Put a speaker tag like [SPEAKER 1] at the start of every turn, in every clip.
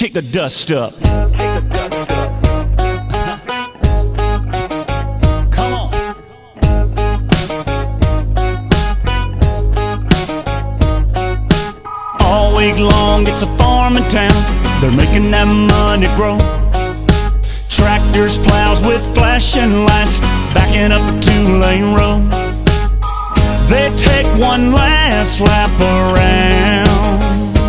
[SPEAKER 1] kick the dust up. Come on. All week long it's a farming town. They're making that money grow. Tractors, plows with flashing lights, backing up a two-lane road. They take one last lap around.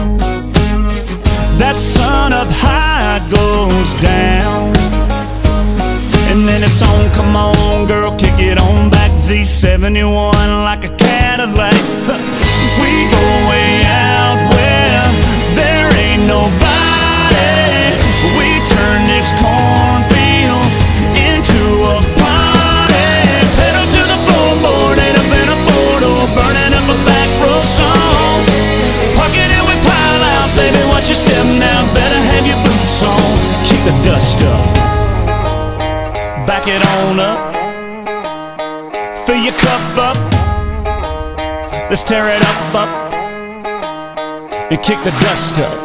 [SPEAKER 1] That sun up high goes down, and then it's on, come on girl, kick it on back. Z71 like a Cadillac. We go way out where there ain't nobody. We turn this cornfield into a party. Pedal to the floorboard, ain't up in a four-door, burning up a back row song. Park it and we pile out, baby, watch your step now, better have your boots on. Kick the dust up, back it on up, fill your cup up, let's tear it up, and kick the dust up.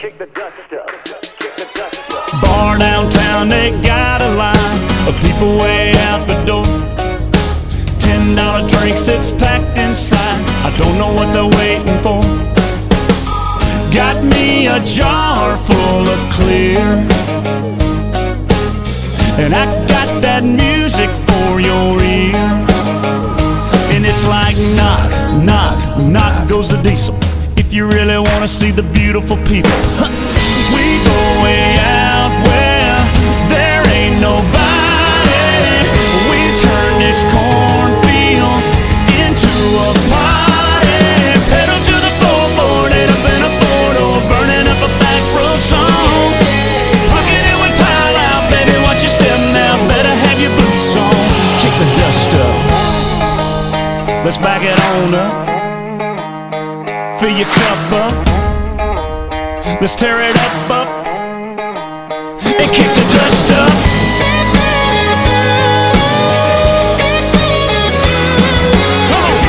[SPEAKER 1] Bar downtown, they got a line of people way out the door. $10 drinks, it's packed inside, I don't know what they're waiting for. Got me a jar full of clear, and I got that music for your ear. And it's like knock, knock, knock goes the diesel, if you really wanna see the beautiful people. We go way out where there ain't nobody. We turn this cornfield into a party. Pedal to the floorboard, ain't up in a four-door, burning up a back row song. Park it and we pile out, baby, watch your step now, better have your boots on. Kick the dust up, let's back it on up, fill your cup up, let's tear it up, and kick the dust up. Come on.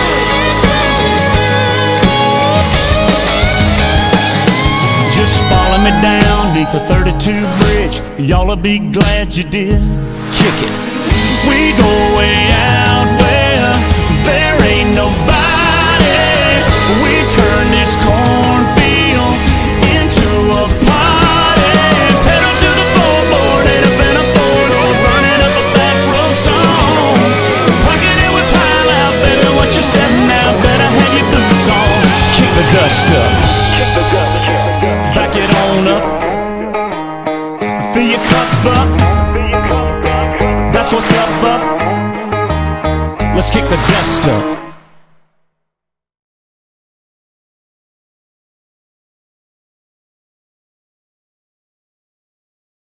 [SPEAKER 1] Just follow me down neath the 32 bridge, y'all'll be glad you did. Kick it. We go way out where there ain't nobody. We turn this cornfield into a party. Pedal to the floorboard, ain't up in a four-door, burning up a back row song. Park it and we pile out, baby, watch your step now, better have your boots on. Kick the dust up, back it on up, fill your cup up, that's what's up. Let's kick the dust up.